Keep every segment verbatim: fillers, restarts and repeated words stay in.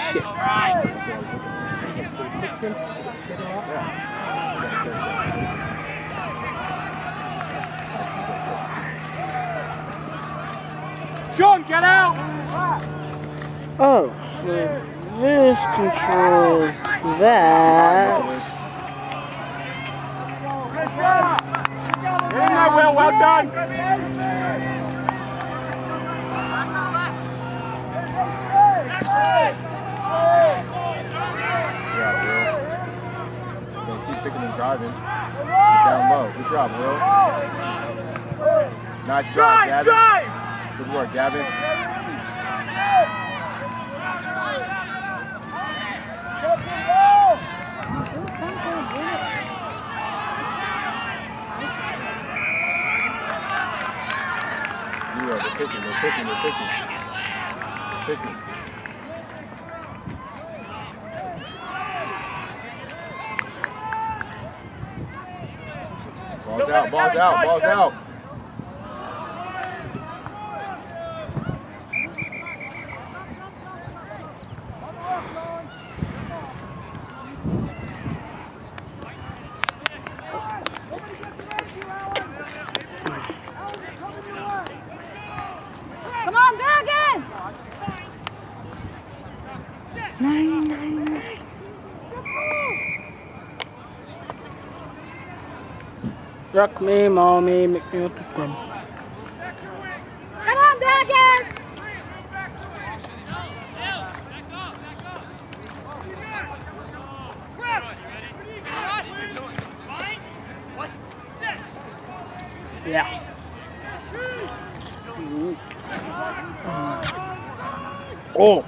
shit. Sean, get out! Oh, so this controls that. Get in there, Will. Well done. Yeah, Will. Don't keep picking and driving. Get down low. Good job, Will. Nice job, Drive, Gavin. drive! Good work, Gavin. Zero. They're picking. They're picking. They're picking. They're picking. Balls out. Balls out. Balls out. Come on, Dragon! Nine, nine, nine. Rock me, mommy, make me want to scrum. Come on, Dragon! Yeah. Oh.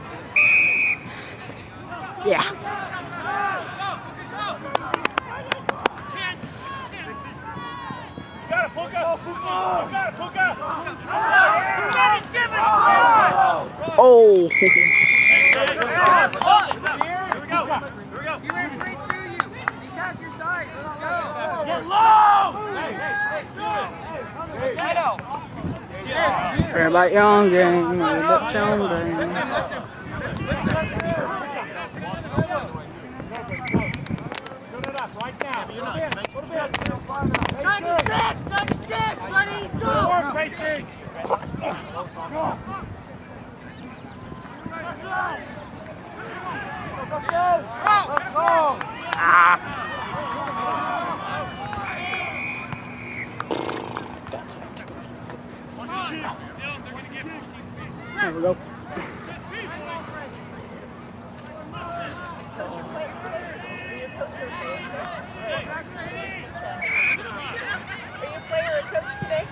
Yeah. Oh. Everybody young game, everybody young game. ninety-six! ninety-six! Buddy, go! More pacing! Let's go! Let's go! Ah. There we go. Are you a player or a coach today?